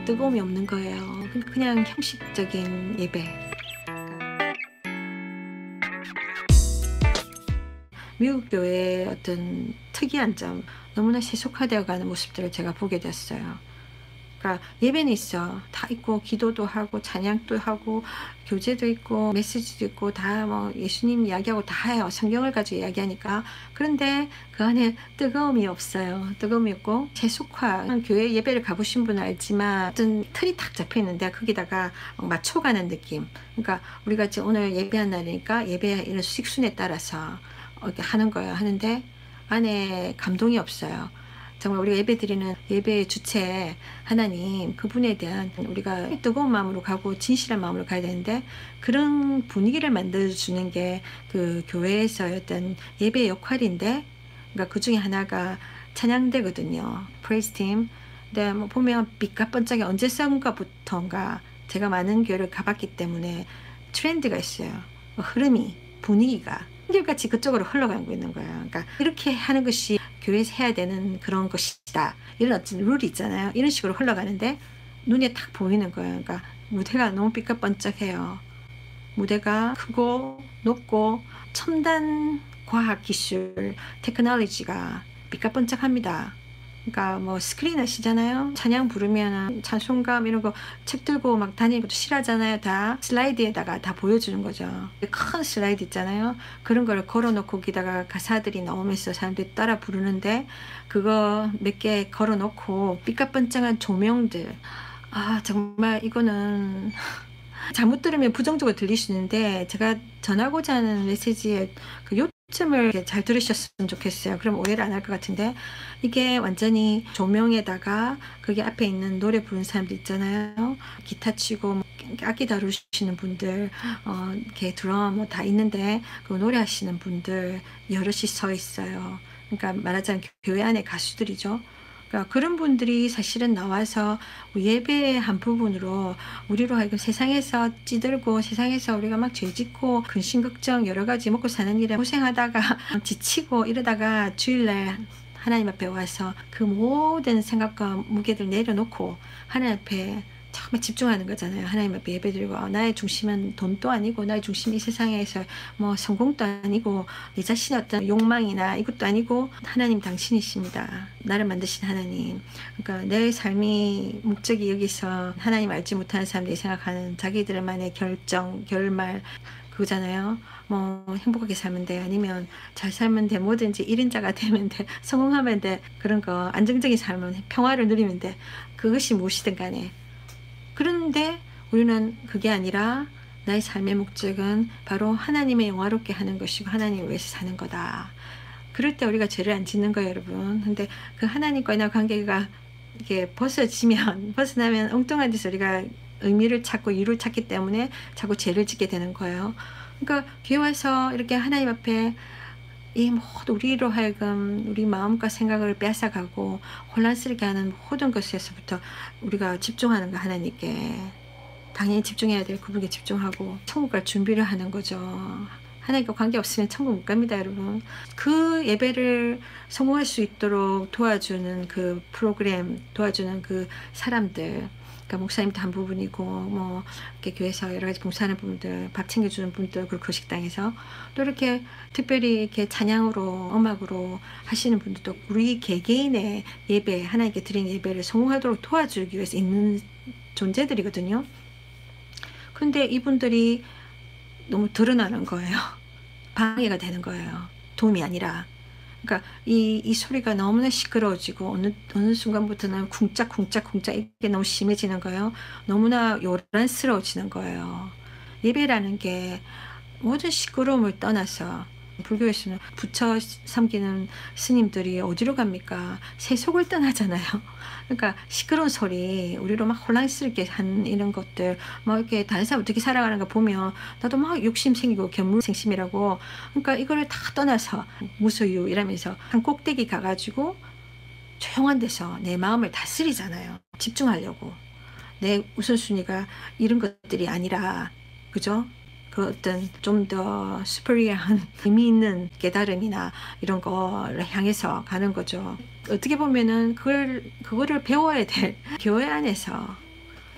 뜨거움이 없는 거예요. 그냥 형식적인 예배. 미국 교회의 어떤 특이한 점, 너무나 세속화되어 가는 모습들을 제가 보게 됐어요. 그러니까 예배는 있어. 다 있고 기도도 하고 찬양도 하고 교제도 있고 메시지도 있고 다 뭐 예수님 이야기하고 다 해요. 성경을 가지고 이야기하니까. 그런데 그 안에 뜨거움이 없어요. 뜨거움이 없고 세속화. 교회 예배를 가보신 분은 알지만 어떤 틀이 탁 잡혀 있는데 거기다가 맞춰가는 느낌. 그러니까 우리가 지금 오늘 예배한 날이니까 예배 이런 식순에 따라서 이렇게 하는 거예요. 하는데 안에 감동이 없어요. 정말 우리가 예배드리는 예배의 주체 하나님, 그분에 대한 우리가 뜨거운 마음으로 가고 진실한 마음으로 가야 되는데, 그런 분위기를 만들어주는 게 그 교회에서의 어떤 예배의 역할인데, 그러니까 그 중에 하나가 찬양대거든요. 프레이즈 팀. 근데 뭐 보면 빛과 번쩍이 언제선가부터인가 제가 많은 교회를 가봤기 때문에 트렌드가 있어요. 흐름이, 분위기가 한결같이 그쪽으로 흘러가고 있는 거예요. 그러니까 이렇게 하는 것이 교회에서 해야 되는 그런 것이다. 이런 어떤 룰이 있잖아요. 이런 식으로 흘러가는데 눈에 탁 보이는 거예요. 그러니까 무대가 너무 삐까뻔쩍해요. 무대가 크고 높고 첨단 과학 기술, 테크놀로지가 삐까뻔쩍합니다. 그러니까 뭐 스크린 아시잖아요. 찬양 부르면 찬송감 이런 거 책 들고 막 다니는 것도 싫어하잖아요. 다 슬라이드에다가 다 보여주는 거죠. 큰 슬라이드 있잖아요. 그런 거를 걸어놓고 거기다가 가사들이 나오면서 사람들이 따라 부르는데, 그거 몇 개 걸어놓고 삐까뻔쩍한 조명들. 아, 정말 이거는 잘못 들으면 부정적으로 들릴 수 있는데, 제가 전하고자 하는 메시지의 그 요점을 잘 들으셨으면 좋겠어요. 그럼 오해를 안 할 것 같은데, 이게 완전히 조명에다가 거기 앞에 있는 노래 부르는 사람들 있잖아요. 기타 치고 뭐 악기 다루시는 분들, 이렇게 드럼 뭐 다 있는데 그 노래하시는 분들 여럿이 서 있어요. 그러니까 말하자면 교회 안의 가수들이죠. 그러니까 그런 분들이 사실은 나와서 예배의 한 부분으로 우리로 하여금 세상에서 찌들고 세상에서 우리가 막 죄짓고 근심 걱정 여러 가지 먹고 사는 일에 고생하다가 지치고 이러다가 주일날 하나님 앞에 와서 그 모든 생각과 무게들 내려놓고 하나님 앞에 정말 집중하는 거잖아요. 하나님 앞에 예배드리고, 나의 중심은 돈도 아니고 나의 중심이 이 세상에서 뭐 성공도 아니고 내 자신의 어떤 욕망이나 이것도 아니고 하나님 당신이십니다. 나를 만드신 하나님. 그러니까 내 삶이 목적이 여기서 하나님 알지 못하는 사람들이 생각하는 자기들만의 결정, 결말 그거잖아요. 뭐 행복하게 살면 돼, 아니면 잘 살면 돼, 뭐든지 1인자가 되면 돼, 성공하면 돼, 그런 거 안정적인 삶은 평화를 누리면 돼. 그것이 무엇이든 간에. 그런데 우리는 그게 아니라 나의 삶의 목적은 바로 하나님의 영화롭게 하는 것이고 하나님을 위해서 사는 거다. 그럴 때 우리가 죄를 안 짓는 거예요, 여러분. 근데 그 하나님과의 나 관계가 이게 벗어나면 엉뚱한 데서 우리가 의미를 찾고 이유를 찾기 때문에 자꾸 죄를 짓게 되는 거예요. 그러니까 교회 와서 이렇게 하나님 앞에 이 모든 우리로 하여금 우리 마음과 생각을 뺏어가고 혼란스럽게 하는 모든 것에서부터 우리가 집중하는 거, 하나님께 당연히 집중해야 될 그분께 집중하고 천국 갈 준비를 하는 거죠. 하나님과 관계 없으면 천국 못 갑니다, 여러분. 그 예배를 성공할 수 있도록 도와주는 그 프로그램, 도와주는 그 사람들, 그러니까 목사님도 한 부분이고, 뭐 이렇게 교회에서 여러 가지 봉사하는 분들, 밥 챙겨주는 분들, 그리고 그 식당에서 또 이렇게 특별히 이렇게 찬양으로, 음악으로 하시는 분들도 우리 개개인의 예배, 하나님께 드린 예배를 성공하도록 도와주기 위해서 있는 존재들이거든요. 근데 이분들이 너무 드러나는 거예요. 방해가 되는 거예요. 도움이 아니라. 그러니까 이 소리가 너무나 시끄러워지고 어느 순간부터는 쿵짝쿵짝쿵짝 이게 너무 심해지는 거예요. 너무나 요란스러워지는 거예요. 예배라는 게 모든 시끄러움을 떠나서, 불교에서는 부처 섬기는 스님들이 어디로 갑니까? 세속을 떠나잖아요. 그러니까 시끄러운 소리, 우리로 막 혼란스럽게 한 이런 것들, 막 이렇게 다른 사람 어떻게 살아가는가 보면 나도 막 욕심 생기고 견물생심이라고. 그러니까 이거를 다 떠나서 무소유 이러면서 한 꼭대기 가가지고 조용한 데서 내 마음을 다스리잖아요. 집중하려고. 내 우선순위가 이런 것들이 아니라, 그죠? 그 어떤 좀 더 스피리어한 의미 있는 깨달음이나 이런 거를 향해서 가는 거죠. 어떻게 보면은 그거를 배워야 될 교회 안에서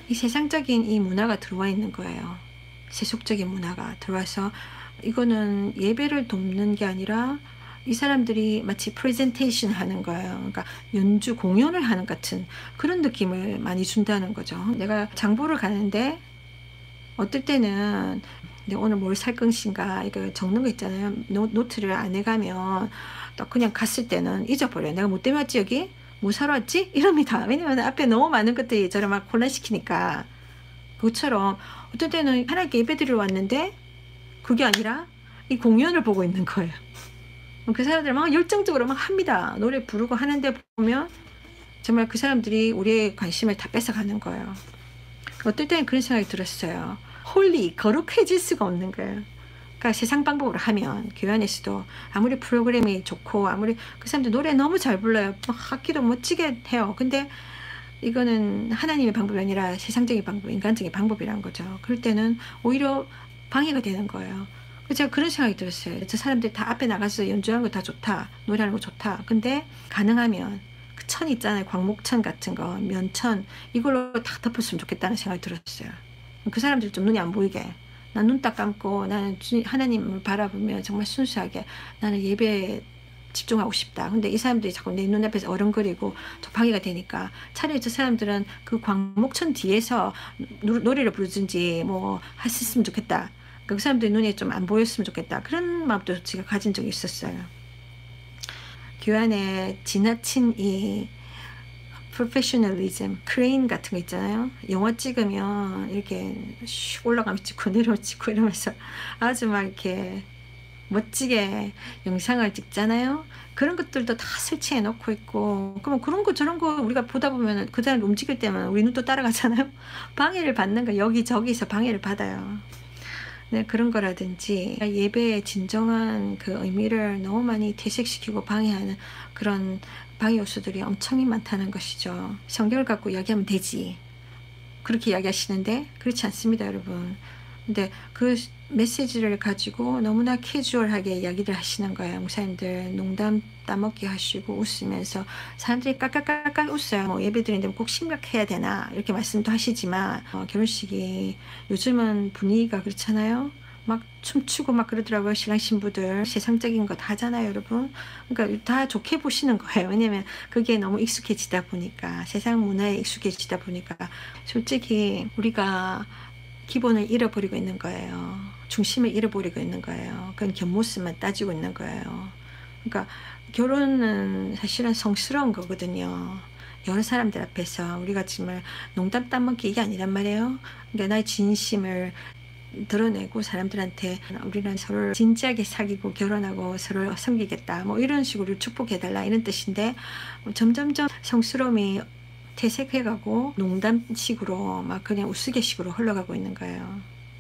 이 세상적인 이 문화가 들어와 있는 거예요. 세속적인 문화가 들어와서 이거는 예배를 돕는 게 아니라 이 사람들이 마치 프레젠테이션 하는 거예요. 그러니까 연주 공연을 하는 같은 그런 느낌을 많이 준다는 거죠. 내가 장보러 가는데 어떨 때는 내가 오늘 뭘 살 것인가 이거 적는 거 있잖아요. 노트를 안 해가면 또 그냥 갔을 때는 잊어버려요. 내가 뭐 때문에 왔지 여기? 뭐 사러 왔지? 이럽니다. 왜냐면 앞에 너무 많은 것들이 저를 막 혼란시키니까. 그것처럼 어떤 때는 하나님께 예배드리러 왔는데 그게 아니라 이 공연을 보고 있는 거예요. 그 사람들 막 열정적으로 막 합니다. 노래 부르고 하는데 보면 정말 그 사람들이 우리의 관심을 다 뺏어가는 거예요. 어떨 때는 그런 생각이 들었어요. 홀리, 거룩해질 수가 없는 거예요. 그러니까 세상 방법으로 하면 교회 안에서도 아무리 프로그램이 좋고 아무리 그 사람들 노래 너무 잘 불러요. 막 악기도 멋지게 해요. 근데 이거는 하나님의 방법이 아니라 세상적인 방법, 인간적인 방법이란 거죠. 그럴 때는 오히려 방해가 되는 거예요. 그래서 제가 그런 생각이 들었어요. 저 사람들 다 앞에 나가서 연주하는 거 다 좋다. 노래하는 거 좋다. 근데 가능하면 그 천 있잖아요. 광목천 같은 거, 면천 이걸로 다 덮었으면 좋겠다는 생각이 들었어요. 그 사람들 좀 눈이 안 보이게. 난 눈 딱 감고 나는 하나님을 바라보며 정말 순수하게 나는 예배에 집중하고 싶다. 근데 이 사람들이 자꾸 내 눈앞에서 어른거리고 방해가 되니까 차라리 저 사람들은 그 광목천 뒤에서 노래를 부르든지 뭐 했으면 좋겠다. 그 사람들 눈에 좀 안 보였으면 좋겠다. 그런 마음도 제가 가진 적이 있었어요. 교회 안에 지나친 이 프로페셔널리즘, 크레인 같은 거 있잖아요. 영화 찍으면 이렇게 슉 올라가면 찍고 내려오면 찍고 이러면서 아주 막 이렇게 멋지게 영상을 찍잖아요. 그런 것들도 다 설치해 놓고 있고, 그러면 그런 거 저런 거 우리가 보다 보면 그 사람 움직일 때면 우리 눈도 따라가잖아요. 방해를 받는 거 여기저기서 방해를 받아요. 네, 그런 거라든지 예배의 진정한 그 의미를 너무 많이 퇴색시키고 방해하는 그런 방해 요소들이 엄청 많다는 것이죠. 성경을 갖고 이야기하면 되지. 그렇게 이야기하시는데 그렇지 않습니다, 여러분. 근데 그 메시지를 가지고 너무나 캐주얼하게 이야기를 하시는 거예요. 목사님들 농담 따먹기 하시고 웃으면서 사람들이 깔깔깔깔 웃어요. 뭐 예배 드리는데 꼭 심각해야 되나 이렇게 말씀도 하시지만 결혼식이 요즘은 분위기가 그렇잖아요. 막 춤추고 막 그러더라고요. 신랑 신부들 세상적인 거 다 하잖아요, 여러분. 그러니까 다 좋게 보시는 거예요. 왜냐면 그게 너무 익숙해지다 보니까, 세상 문화에 익숙해지다 보니까 솔직히 우리가 기본을 잃어버리고 있는 거예요. 중심을 잃어버리고 있는 거예요. 그건 겉모습만 따지고 있는 거예요. 그러니까 결혼은 사실은 성스러운 거거든요. 여러 사람들 앞에서 우리가 정말 농담 따먹기 이게 아니란 말이에요. 그러니까 나의 진심을 드러내고 사람들한테 우리는 서로 진지하게 사귀고 결혼하고 서로 섬기겠다 뭐 이런 식으로 축복해달라 이런 뜻인데 점점점 성스러움이 퇴색해가고 농담식으로 막 그냥 우스갯식으로 흘러가고 있는 거예요.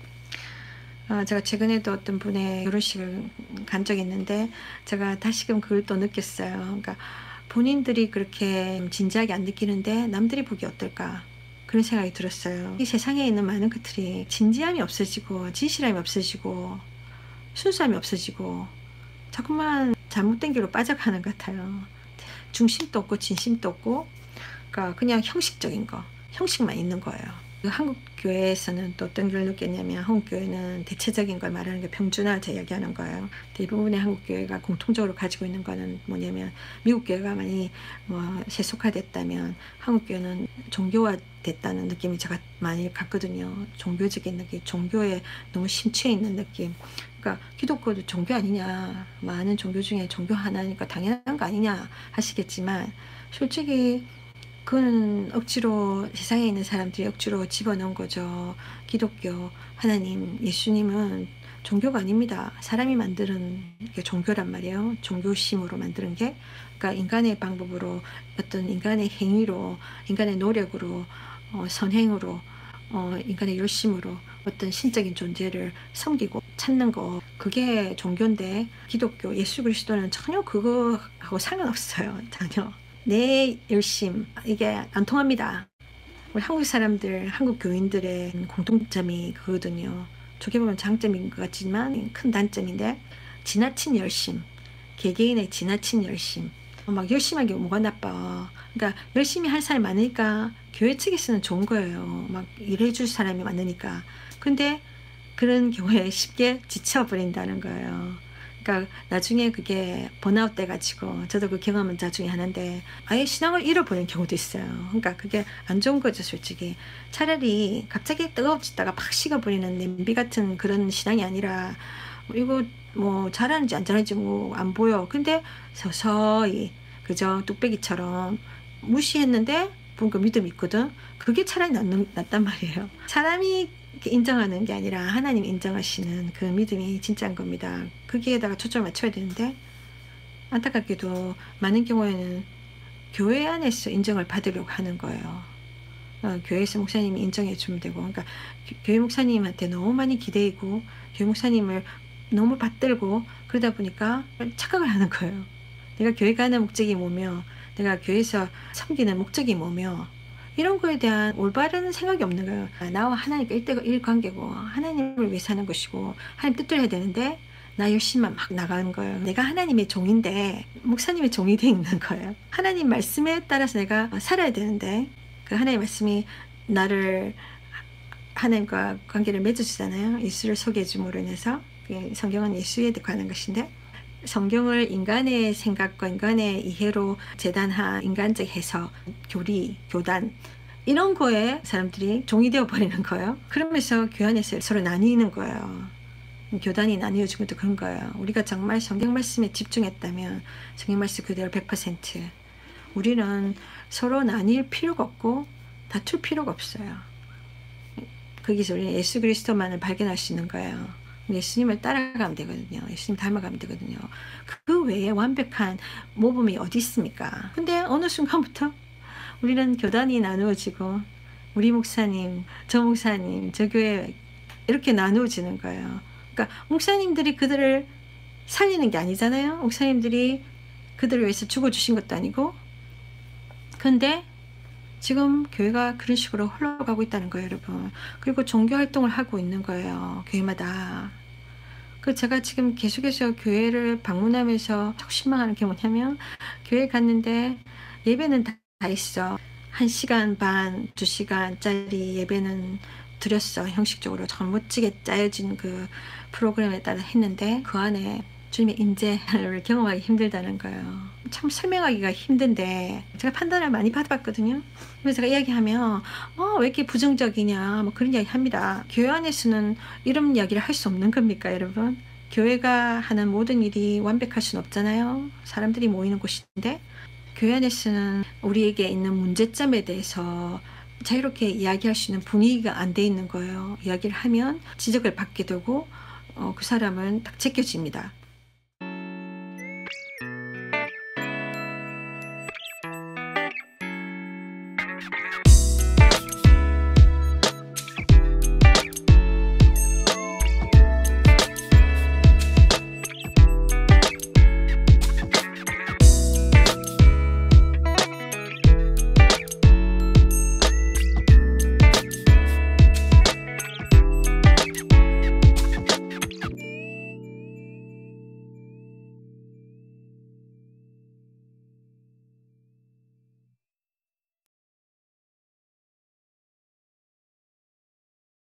제가 최근에도 어떤 분의 결혼식을 간 적이 있는데 제가 다시금 그걸 또 느꼈어요. 그러니까 본인들이 그렇게 진지하게 안 느끼는데 남들이 보기 어떨까 그런 생각이 들었어요. 이 세상에 있는 많은 것들이 진지함이 없어지고 진실함이 없어지고 순수함이 없어지고 자꾸만 잘못된 길로 빠져가는 것 같아요. 중심도 없고 진심도 없고 그러니까 그냥 형식적인 거, 형식만 있는 거예요. 한국 교회에서는 또 어떤 걸 느꼈냐면 한국 교회는 대체적인 걸 말하는 게 평준화를 이야기하는 거예요. 대부분의 한국 교회가 공통적으로 가지고 있는 거는 뭐냐면 미국 교회가 많이 뭐 세속화됐다면 한국 교회는 종교화됐다는 느낌이 제가 많이 갖거든요. 종교적인 느낌, 종교에 너무 심취해 있는 느낌. 그러니까 기독교도 종교 아니냐, 많은 종교 중에 종교 하나니까 당연한 거 아니냐 하시겠지만 솔직히 그건 억지로 세상에 있는 사람들이 억지로 집어넣은 거죠. 기독교, 하나님, 예수님은 종교가 아닙니다. 사람이 만드는 게 종교란 말이에요. 종교심으로 만드는 게. 그러니까 인간의 방법으로 어떤 인간의 행위로 인간의 노력으로 선행으로 인간의 열심으로 어떤 신적인 존재를 섬기고 찾는 거 그게 종교인데 기독교, 예수 그리스도는 전혀 그거하고 상관없어요. 전혀. 내 열심 이게 안 통합니다. 우리 한국 사람들, 한국 교인들의 공통점이 그거거든요. 좋게 보면 장점인 것 같지만 큰 단점인데 지나친 열심, 개개인의 지나친 열심 막 열심히 하는 게 뭐가 나빠. 그러니까 열심히 할 사람이 많으니까 교회 측에서는 좋은 거예요. 막 일해 줄 사람이 많으니까. 근데 그런 경우에 쉽게 지쳐버린다는 거예요. 그러니까 나중에 그게 번아웃 돼 가지고, 저도 그 경험은 나중에 하는데 아예 신앙을 잃어버리는 경우도 있어요. 그러니까 그게 안 좋은 거죠, 솔직히. 차라리 갑자기 뜨거워지다가 팍 식어버리는 냄비 같은 그런 신앙이 아니라, 이거 뭐 잘하는지 안 잘하는지 뭐 안 보여. 근데 서서히, 그저 뚝배기처럼 무시했는데 뭔가 믿음이 있거든. 그게 차라리 낫단 말이에요. 사람이 이렇게 인정하는 게 아니라 하나님이 인정하시는 그 믿음이 진짜인 겁니다. 거기에다가 초점을 맞춰야 되는데, 안타깝게도 많은 경우에는 교회 안에서 인정을 받으려고 하는 거예요. 교회에서 목사님이 인정해 주면 되고, 그러니까 교회 목사님한테 너무 많이 기대고 교회 목사님을 너무 받들고, 그러다 보니까 착각을 하는 거예요. 내가 교회 가는 목적이 뭐며, 내가 교회에서 섬기는 목적이 뭐며, 이런 거에 대한 올바른 생각이 없는 거예요. 나와 하나님과 1대1 관계고 하나님을 위해 사는 것이고 하나님 뜻대로 해야 되는데, 나 열심히만 막 나가는 거예요. 내가 하나님의 종인데 목사님의 종이 돼 있는 거예요. 하나님 말씀에 따라서 내가 살아야 되는데, 그 하나님의 말씀이 나를 하나님과 관계를 맺어주잖아요. 예수를 소개해 줌으로 인해서. 성경은 예수에 관한 것인데, 성경을 인간의 생각과 인간의 이해로 재단한 인간적 해석, 교리, 교단, 이런 거에 사람들이 종이 되어 버리는 거예요. 그러면서 교회 안에서 서로 나뉘는 거예요. 교단이 나뉘어진 것도 그런 거예요. 우리가 정말 성경 말씀에 집중했다면 성경 말씀 그대로 100%, 우리는 서로 나뉠 필요가 없고 다툴 필요가 없어요. 거기서 우리는 예수 그리스도만을 발견할 수 있는 거예요. 예수님을 따라가면 되거든요. 예수님 닮아가면 되거든요. 그 외에 완벽한 모범이 어디 있습니까? 근데 어느 순간부터 우리는 교단이 나누어지고, 우리 목사님, 저 목사님, 저 교회, 이렇게 나누어지는 거예요. 그러니까 목사님들이 그들을 살리는 게 아니잖아요. 목사님들이 그들을 위해서 죽어주신 것도 아니고. 근데 지금 교회가 그런 식으로 흘러가고 있다는 거예요, 여러분. 그리고 종교 활동을 하고 있는 거예요, 교회마다. 제가 지금 계속해서 교회를 방문하면서 çok 실망하는 게 뭐냐면, 교회 갔는데 예배는 다 있어. 1시간 반, 2시간짜리 예배는 드렸어. 형식적으로 참 멋지게 짜여진 그 프로그램에 따라 했는데, 그 안에 주님의 임재를 경험하기 힘들다는 거예요. 참 설명하기가 힘든데, 제가 판단을 많이 받아봤거든요. 그래서 제가 이야기하면 왜 이렇게 부정적이냐 뭐 그런 이야기 합니다. 교회 안에서는 이런 이야기를 할 수 없는 겁니까, 여러분? 교회가 하는 모든 일이 완벽할 수는 없잖아요. 사람들이 모이는 곳인데, 교회 안에서는 우리에게 있는 문제점에 대해서 자유롭게 이야기할 수 있는 분위기가 안 돼 있는 거예요. 이야기를 하면 지적을 받게 되고 그 사람은 딱 제껴집니다.